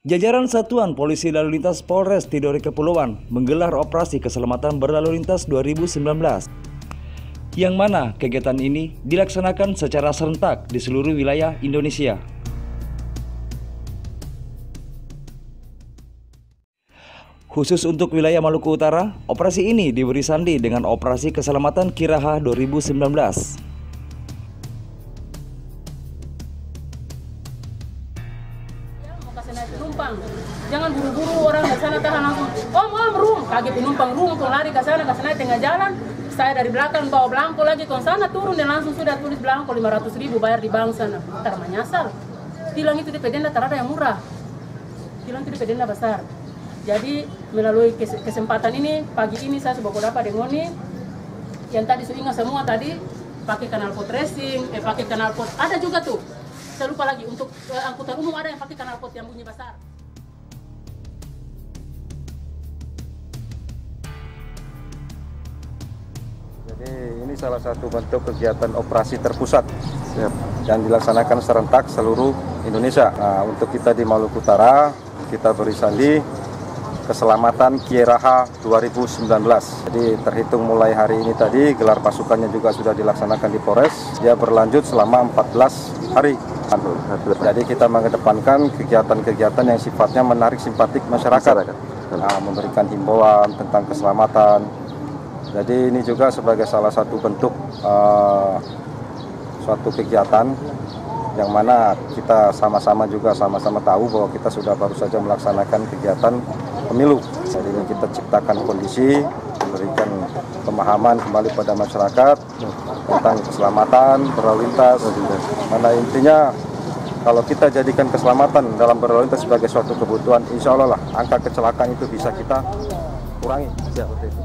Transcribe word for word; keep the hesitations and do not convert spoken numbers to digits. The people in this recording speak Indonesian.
Jajaran Satuan Polisi Lalu Lintas Polres Tidore Kepulauan menggelar operasi keselamatan berlalu lintas dua ribu sembilan belas. Yang mana kegiatan ini dilaksanakan secara serentak di seluruh wilayah Indonesia. Khusus untuk wilayah Maluku Utara, operasi ini diberi sandi dengan Operasi Keselamatan Kiraha dua ribu sembilan belas. Naik penumpang, jangan buru-buru orang di sana tahan langsung. Om om rum, kaget penumpang rum, tuh lari ke sana, ke sana tengah jalan. Saya dari belakang bawa belangko lagi, ke sana turun dan langsung sudah tulis belangko lima ratus ribu bayar di bank sana. Ntar menyasar. Tilang itu di denda terada yang murah. Tilang itu di denda besar. Jadi melalui kesempatan ini pagi ini saya sudah dapat dengan ini yang tadi sudah ingat semua tadi pakai kanal pot racing, eh pakai kanal pot ada juga tuh. Saya lupa lagi, untuk uh, angkutan umum ada yang pakai kanal pot yang bunyi besar. Jadi ini salah satu bentuk kegiatan operasi terpusat Siap. yang dilaksanakan serentak seluruh Indonesia. Nah, untuk kita di Maluku Utara, kita beri sandi Keselamatan Kiraha dua ribu sembilan belas. Jadi terhitung mulai hari ini tadi, gelar pasukannya juga sudah dilaksanakan di Polres. Dia berlanjut selama empat belas hari. Jadi kita mengedepankan kegiatan-kegiatan yang sifatnya menarik simpatik masyarakat, nah, memberikan himbauan tentang keselamatan. Jadi ini juga sebagai salah satu bentuk uh, suatu kegiatan yang mana kita sama-sama juga sama-sama tahu bahwa kita sudah baru saja melaksanakan kegiatan pemilu. Jadi ini kita ciptakan kondisi, memberikan pemahaman kembali pada masyarakat tentang keselamatan berlalu lintas. Mana intinya kalau kita jadikan keselamatan dalam berlalu lintas sebagai suatu kebutuhan, insya Allah lah angka kecelakaan itu bisa kita kurangi. Siap.